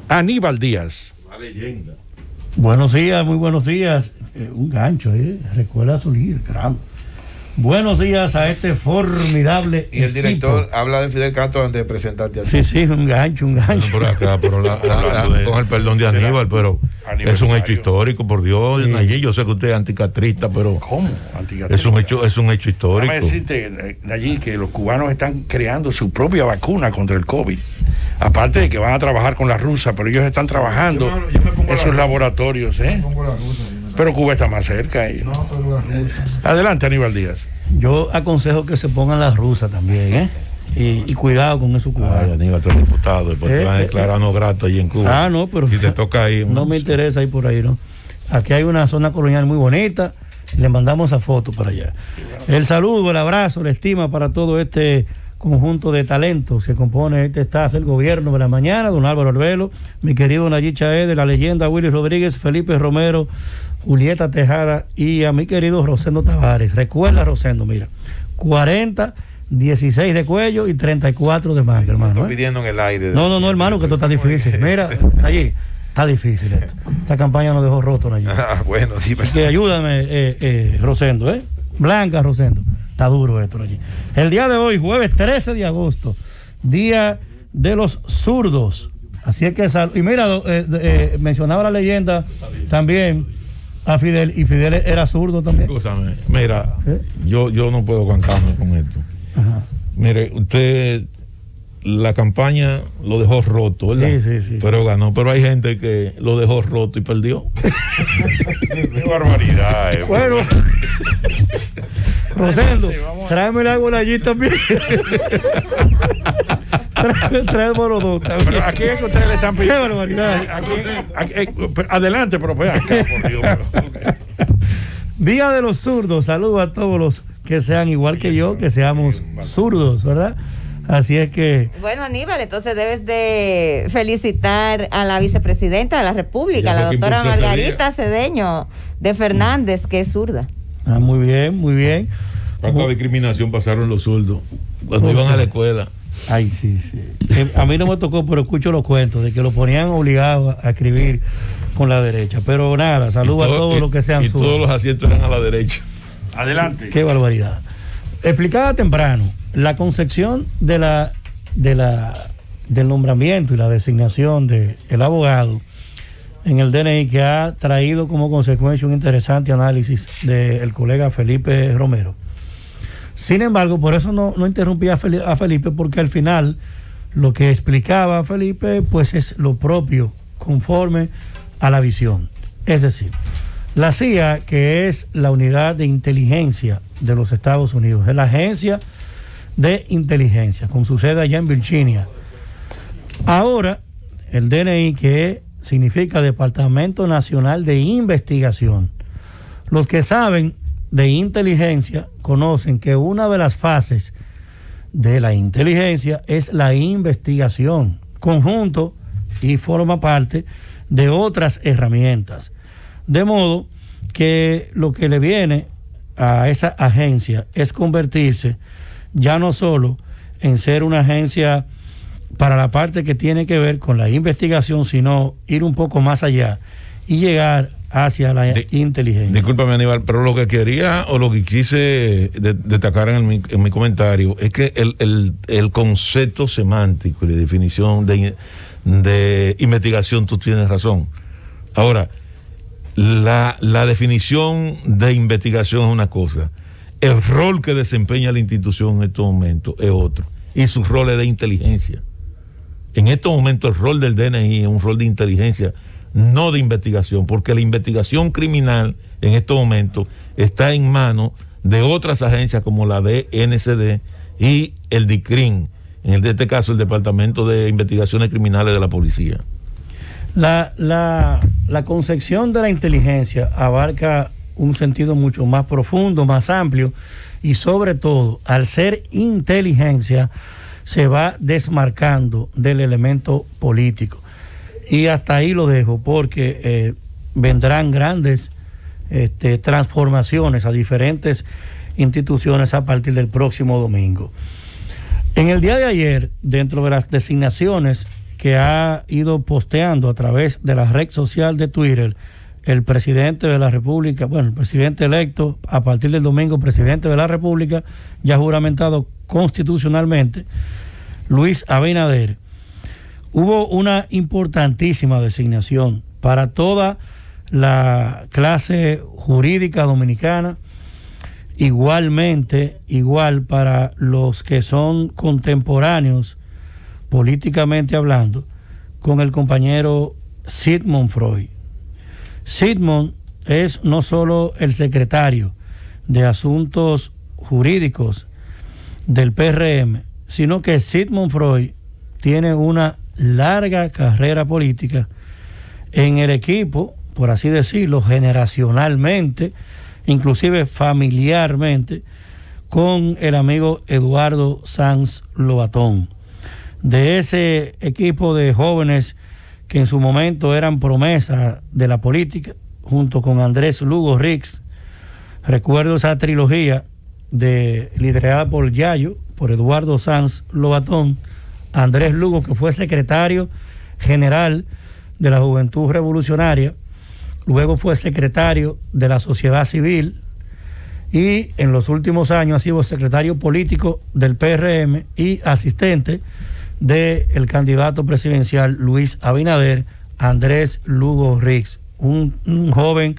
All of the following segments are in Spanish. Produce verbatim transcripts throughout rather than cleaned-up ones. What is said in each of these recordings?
Aníbal Díaz. Una leyenda. Buenos días, muy buenos días. Eh, un gancho, ¿eh? Recuerda su líder, caramba. Buenos días a este formidable Y el equipo. director habla de Fidel Castro antes de presentarte a ti. Sí, sí, un gancho, un gancho. Por acá, pero la, la, la, con el perdón de Aníbal, pero es un hecho histórico, por Dios, Sí. Nayib. Yo sé que usted es anticatrista, pero ¿Cómo? Anticatrista. es un hecho, es un hecho histórico. Déjame decirte, Nayib, que los cubanos están creando su propia vacuna contra el COVID. Aparte de que van a trabajar con la rusa, pero ellos están trabajando Yo me- yo me pongo en la sus rusa. laboratorios, ¿eh? Pongo la rusa, yo me- Pero Cuba está más cerca. Y... No, pero la rusa. Adelante, Aníbal Díaz. Yo aconsejo que se pongan las rusas también, ¿eh? Y, y cuidado con eso Ay, cubano. Aníbal, tú eres diputado, después Eh, te van a eh, declarar no grato allí en Cuba. Ah, no, pero Si te toca ahí. no me interesa ir por ahí, ¿no? Aquí hay una zona colonial muy bonita, le mandamos esa foto para allá. El saludo, el abrazo, la estima para todo este conjunto de talentos que compone este staff del gobierno de la mañana, don Álvaro Arbelo, mi querido Nayib Chaed, de la leyenda Willy Rodríguez, Felipe Romero, Julieta Tejada y a mi querido Rosendo Tavares. Recuerda, Rosendo, mira, cuarenta, dieciséis de cuello y treinta y cuatro de manga, hermano. Estoy ¿eh? pidiendo en el aire. No, no, no, hermano, que esto está difícil. Mira, allí, está difícil esto. Esta campaña nos dejó roto, Nayib. Ah, bueno, sí, pero... Así que ayúdame, eh, eh, Rosendo, ¿eh? Blanca, Rosendo. Está duro esto allí. El día de hoy, jueves trece de agosto, día de los zurdos. Así es que, sal- y mira, eh, eh, mencionaba la leyenda también a Fidel, y Fidel era zurdo también. Escúchame, mira, ¿Eh? yo, yo no puedo cantarme con esto. Ajá. Mire, usted, la campaña lo dejó roto, ¿verdad? Sí, sí, sí. Pero ganó, pero hay gente que lo dejó roto y perdió. Qué barbaridad, eh. Bueno, Rosendo, tráeme el agua allí también. Tráeme, tráeme los dos también. Pero aquí es que ustedes le están Qué pidiendo. barbaridad. Aquí, aquí- eh, pero adelante, pero ve acá, por Dios. Día de los zurdos. Saludo a todos los que sean igual que yo, que seamos zurdos, ¿verdad? Así es que Bueno, Aníbal, entonces debes de felicitar a la vicepresidenta de la República, Ella la fue quien doctora impulsó ese Margarita Cedeño de Fernández, que es zurda. ah, muy bien, muy bien. ¿Cuánta discriminación pasaron los zurdos cuando iban a la escuela? Ay, sí, sí. Eh, A mí no me tocó, pero escucho los cuentos de que lo ponían obligado a escribir con la derecha. Pero nada, saludo a Todo- todos y- los que sean Y todos zurdos. los asientos eran a la derecha. Adelante. Qué barbaridad. Explicaba temprano, la concepción de la, de la, del nombramiento y la designación del abogado en el D N I, que ha traído como consecuencia un interesante análisis del colega Felipe Romero. Sin embargo, por eso no, no interrumpí a Felipe, a Felipe, porque al final lo que explicaba Felipe pues es lo propio, conforme a la visión. Es decir, la C I A, que es la unidad de inteligencia de los Estados Unidos, es la agencia de inteligencia, con su sede allá en Virginia. Ahora, el D N I, que significa Departamento Nacional de Investigación. Los que saben de inteligencia conocen que una de las fases de la inteligencia es la investigación, conjunto y forma parte de otras herramientas. De modo que lo que le viene a esa agencia es convertirse ya no solo en ser una agencia para la parte que tiene que ver con la investigación, sino ir un poco más allá y llegar hacia la De- inteligencia. Discúlpame, Aníbal, pero lo que quería o lo que quise de- destacar en, el mi, en mi comentario es que el, el, el concepto semántico y la definición de, de investigación, tú tienes razón. Ahora, la, la definición de investigación es una cosa, el rol que desempeña la institución en estos momentos es otro, y su rol es de inteligencia. En estos momentos el rol del D N I es un rol de inteligencia, no de investigación, porque la investigación criminal en estos momentos está en manos de otras agencias como la D N C D y el DICRIN, en el de este caso el Departamento de Investigaciones Criminales de la Policía. La, la, la concepción de la inteligencia abarca un sentido mucho más profundo, más amplio, y sobre todo, al ser inteligencia, se va desmarcando del elemento político. Y hasta ahí lo dejo, porque eh, vendrán grandes este, transformaciones a diferentes instituciones a partir del próximo domingo. En el día de ayer, dentro de las designaciones que ha ido posteando a través de la red social de Twitter el presidente de la República, bueno, el presidente electo a partir del domingo, presidente de la República, ya juramentado constitucionalmente, Luis Abinader. Hubo una importantísima designación para toda la clase jurídica dominicana, igualmente, igual para los que son contemporáneos, políticamente hablando, con el compañero Sigmund Freud. Sigmund es no solo el secretario de Asuntos Jurídicos del P R M, sino que Sigmund Freud tiene una larga carrera política en el equipo, por así decirlo, generacionalmente, inclusive familiarmente, con el amigo Eduardo Sanz Lobatón. De ese equipo de jóvenes que en su momento eran promesa de la política, junto con Andrés Lugo Rix. Recuerdo esa trilogía de, liderada por Yayo, por Eduardo Sanz Lobatón, Andrés Lugo, que fue secretario general de la Juventud Revolucionaria, luego fue secretario de la Sociedad Civil y en los últimos años ha sido secretario político del P R M y asistente del candidato presidencial Luis Abinader, Andrés Lugo Rix, un, un joven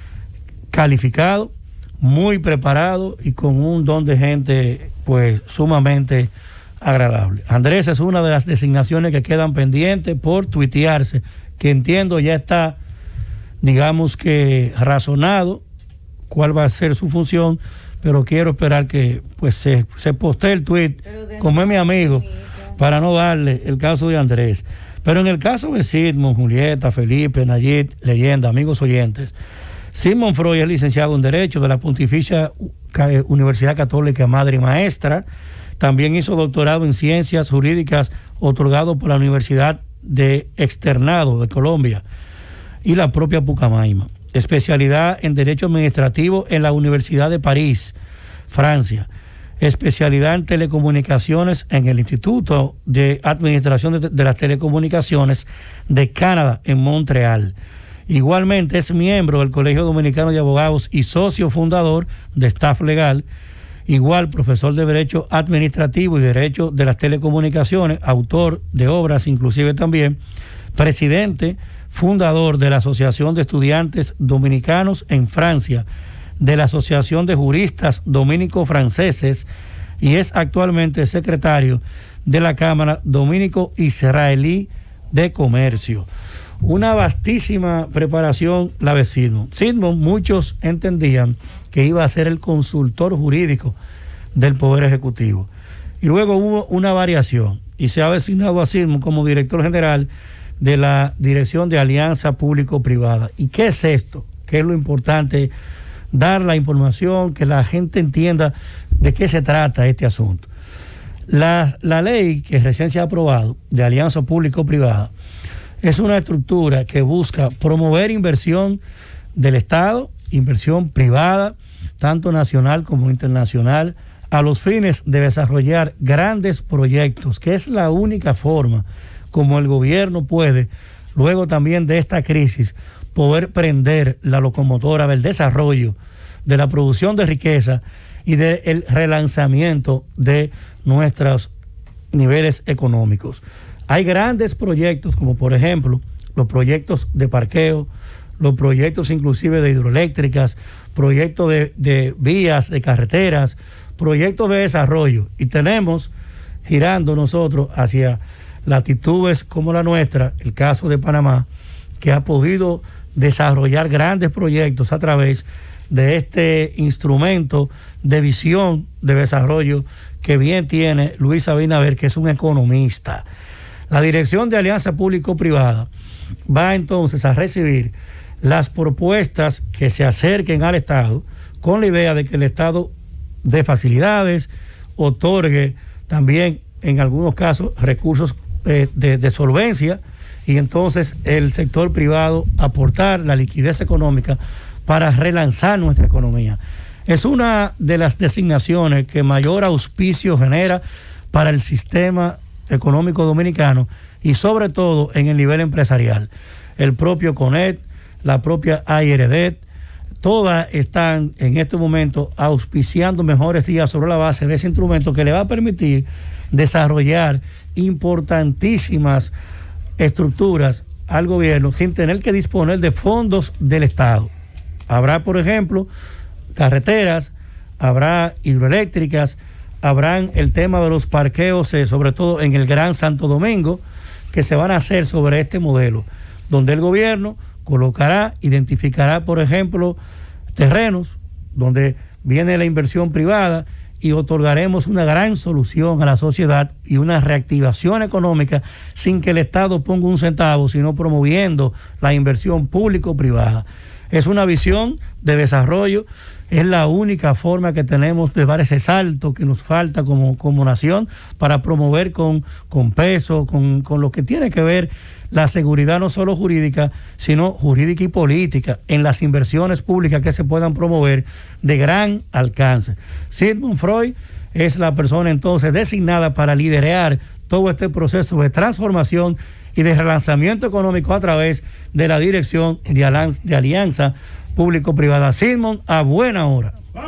calificado, muy preparado y con un don de gente pues sumamente agradable. Andrés es una de las designaciones que quedan pendientes por tuitearse, que entiendo ya está, digamos que razonado cuál va a ser su función, pero quiero esperar que pues se, se postee el tuit como es mi amigo, para no darle el caso de Andrés. Pero en el caso de Sigmund, Julieta, Felipe, Nayit, Leyenda, amigos oyentes, Sigmund Freud es licenciado en Derecho de la Pontificia Universidad Católica Madre y Maestra. También hizo doctorado en Ciencias Jurídicas otorgado por la Universidad de Externado de Colombia y la propia Pucamaima. Especialidad en Derecho Administrativo en la Universidad de París, Francia. Especialidad en Telecomunicaciones en el Instituto de Administración de, de las Telecomunicaciones de Canadá en Montreal. Igualmente es miembro del Colegio Dominicano de Abogados y socio fundador de Staff Legal. Igual profesor de Derecho Administrativo y Derecho de las Telecomunicaciones, autor de obras inclusive también, presidente, fundador de la Asociación de Estudiantes Dominicanos en Francia, de la Asociación de Juristas Dominico-Franceses y es actualmente secretario de la Cámara Dominico-Israelí de Comercio. Una vastísima preparación la de Sigmund. Sigmund, muchos entendían que iba a ser el consultor jurídico del Poder Ejecutivo. Y luego hubo una variación y se ha designado a Sigmund como director general de la Dirección de Alianza Público-Privada. ¿Y qué es esto? ¿Qué es lo importante? Dar la información, que la gente entienda de qué se trata este asunto. La, la ley que recién se ha aprobado de alianza público-privada es una estructura que busca promover inversión del Estado, inversión privada, tanto nacional como internacional, a los fines de desarrollar grandes proyectos, que es la única forma como el gobierno puede, luego también de esta crisis, poder prender la locomotora del desarrollo, de la producción de riqueza y del relanzamiento de nuestros niveles económicos. Hay grandes proyectos como por ejemplo los proyectos de parqueo, los proyectos inclusive de hidroeléctricas, proyectos de, de vías, de carreteras, proyectos de desarrollo, y tenemos girando nosotros hacia latitudes como la nuestra, el caso de Panamá, que ha podido desarrollar grandes proyectos a través de este instrumento de visión de desarrollo que bien tiene Luis Abinader, que es un economista. La Dirección de Alianza Público-Privada va entonces a recibir las propuestas que se acerquen al Estado con la idea de que el Estado dé facilidades, otorgue también en algunos casos recursos eh, de, de solvencia, y entonces el sector privado aportar la liquidez económica para relanzar nuestra economía. Es una de las designaciones que mayor auspicio genera para el sistema económico dominicano y sobre todo en el nivel empresarial. El propio CONET, la propia A I R D, todas están en este momento auspiciando mejores días sobre la base de ese instrumento que le va a permitir desarrollar importantísimas estructuras al gobierno sin tener que disponer de fondos del Estado. Habrá, por ejemplo, carreteras, habrá hidroeléctricas, habrán el tema de los parqueos, eh, sobre todo en el Gran Santo Domingo, que se van a hacer sobre este modelo, donde el gobierno colocará, identificará, por ejemplo, terrenos donde viene la inversión privada y otorgaremos una gran solución a la sociedad y una reactivación económica sin que el Estado ponga un centavo, sino promoviendo la inversión público-privada. Es una visión de desarrollo, es la única forma que tenemos de dar ese salto que nos falta como, como nación para promover con, con peso, con, con lo que tiene que ver la seguridad no solo jurídica, sino jurídica y política en las inversiones públicas que se puedan promover de gran alcance. Sigmund Freud es la persona entonces designada para liderar todo este proceso de transformación y de relanzamiento económico a través de la Dirección de Alianza, de Alianza Público-Privada. Sigmund, a buena hora.